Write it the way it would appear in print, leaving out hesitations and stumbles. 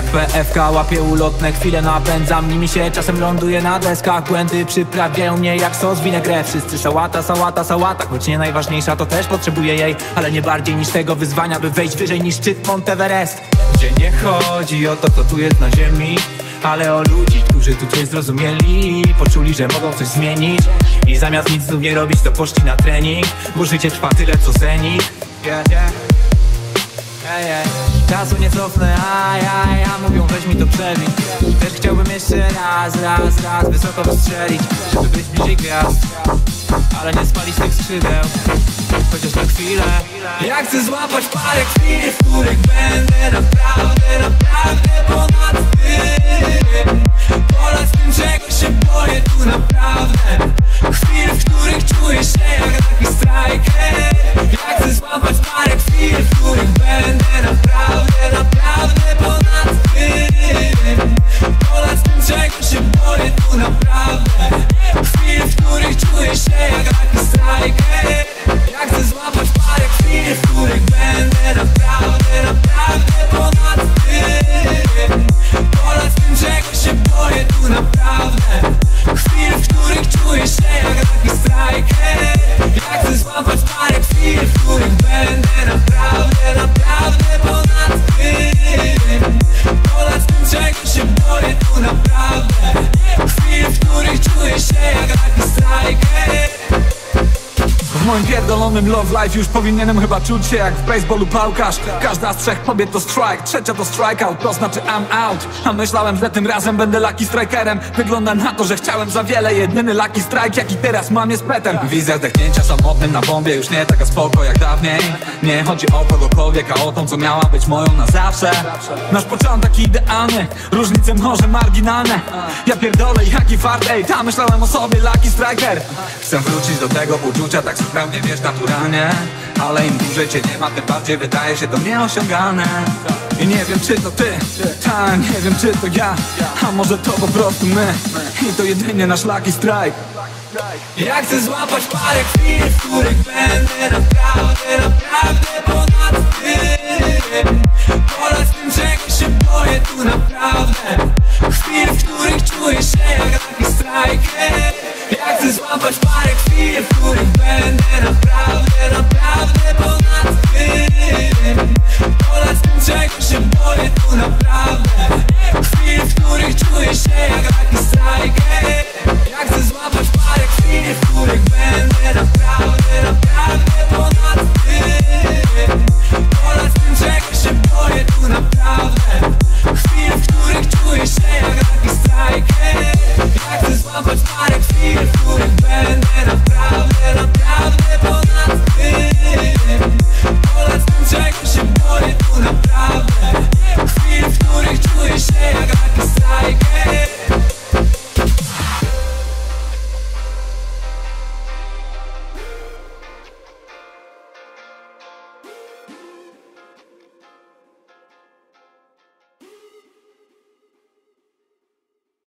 PFK łapie ulotne chwile, napędzam nimi się, czasem ląduję na deskach. Błędy przyprawiają mnie jak sos winegret. Wszyscy sałata, sałata, sałata, choć nie najważniejsza, to też potrzebuję jej, ale nie bardziej niż tego wyzwania, by wejść wyżej niż szczyt Monteverest. Gdzie nie chodzi o to, co tu jest na ziemi, ale o ludzi, którzy tu coś zrozumieli, poczuli, że mogą coś zmienić i zamiast nic znów nie robić, to poszli na trening, bo życie trwa tyle co zenit. Czasu nie cofnę, mówią weź mi to przewin. Też chciałbym jeszcze raz wysoko wystrzelić, żeby być bliżej gwiazd, ale nie spalić tych skrzydeł, chociaż na chwilę. Ja chcę złapać parę chwil, w których będę naprawdę ponad tym. Ponad tym, czego się boję tu naprawdę. Chwil, w których czuję się jak taki striker. Ja chcę złapać parę chwil, w których będę naprawdę ponad tym. Ponad tym, czego się boję tu naprawdę. Chwil, w których czuję się jak taki striker. Ja chcę złapać parę chwil, w których będę naprawdę ponad tym. Ponad tym, czego się boję tu naprawdę. Chwil, w których czuję się jak taki striker. Ja chcę złapać parę chwil, w których będę naprawdę ponad tym. Ponad tym, czego się boję tu naprawdę. Chwil, w których czuję się jak taki striker. W moim pierdolonym love life już powinienem chyba czuć się jak w baseballu pałkarz. Każda z 3 kobiet to strike, trzecia to strikeout, to znaczy I'm out. A myślałem, że tym razem będę lucky strikerem. Wygląda na to, że chciałem za wiele. Jedyny lucky strike jaki teraz mam jest petem. Wizja zdechnięcia samotnym na bombie już nie taka spoko jak dawniej. Nie chodzi o kogokolwiek, a o tą, co miała być moją na zawsze. Nasz początek idealny, różnice może marginalne. Ja pierdolę jaki fart, ej, ta myślałem o sobie lucky striker. Chcę wrócić do tego uczucia tak zupełnie, wiesz, naturalnie. Ale im dłużej cię nie ma, tym bardziej wydaje się to nieosiągalne. I nie wiem czy to ty, nie wiem czy to ja, a może to po prostu my. I to jedynie nasz lucky strike. Ja chcę złapać parę chwil, w których będę naprawdę ponad tym. Ponad tym, czego się boję tu naprawdę.